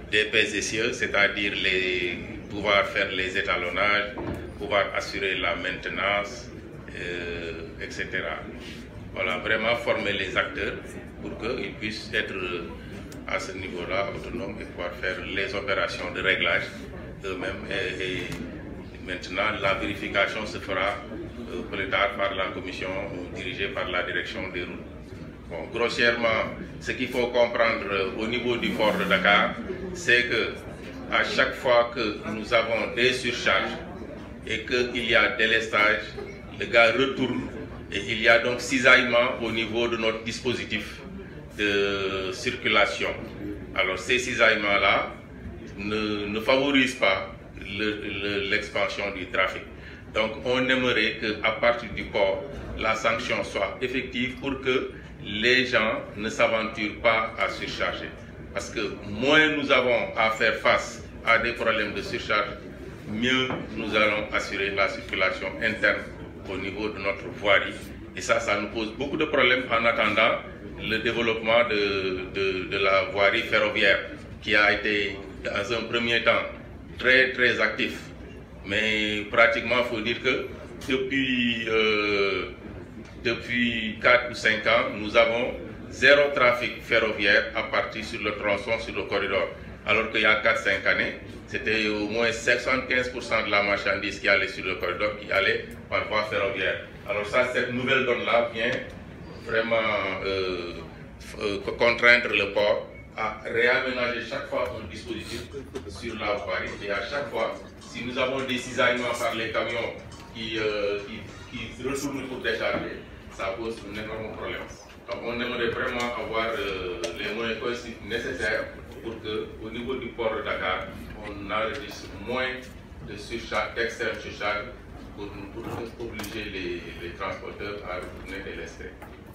des PSE, c'est-à-dire pouvoir faire les étalonnages, pouvoir assurer la maintenance, etc. Voilà, vraiment former les acteurs pour qu'ils puissent être à ce niveau-là autonomes et pouvoir faire les opérations de réglage eux-mêmes. Et maintenant, la vérification se fera plus tard par la commission dirigée par la direction des routes. Bon, grossièrement, ce qu'il faut comprendre au niveau du port de Dakar, c'est que à chaque fois que nous avons des surcharges et qu'il y a délestage, le gars retourne et il y a donc cisaillement au niveau de notre dispositif de circulation. Alors ces cisaillements-là ne favorisent pas l'expansion du trafic. Donc on aimerait qu'à partir du port, la sanction soit effective pour que les gens ne s'aventurent pas à surcharger. Parce que moins nous avons à faire face à des problèmes de surcharge, mieux nous allons assurer la circulation interne au niveau de notre voirie. Et ça nous pose beaucoup de problèmes en attendant le développement de la voirie ferroviaire qui a été dans un premier temps très actif. Mais pratiquement, il faut dire que depuis 4 ou 5 ans, nous avons zéro trafic ferroviaire à partir sur le tronçon, sur le corridor. Alors qu'il y a 4-5 années, c'était au moins 75% de la marchandise qui allait sur le corridor, qui allait par voie ferroviaire. Alors ça, cette nouvelle donne-là vient vraiment contraindre le port à réaménager chaque fois un dispositif sur la voirie. Et à chaque fois, si nous avons des cisaillements par les camions qui retournent pour décharger, ça pose un énorme problème. Donc on aimerait vraiment avoir les moyens coercitifs nécessaires pour qu'au niveau du port de Dakar, on enregistre moins de surcharge, d'extrême surcharge pour obliger les transporteurs à retourner délester.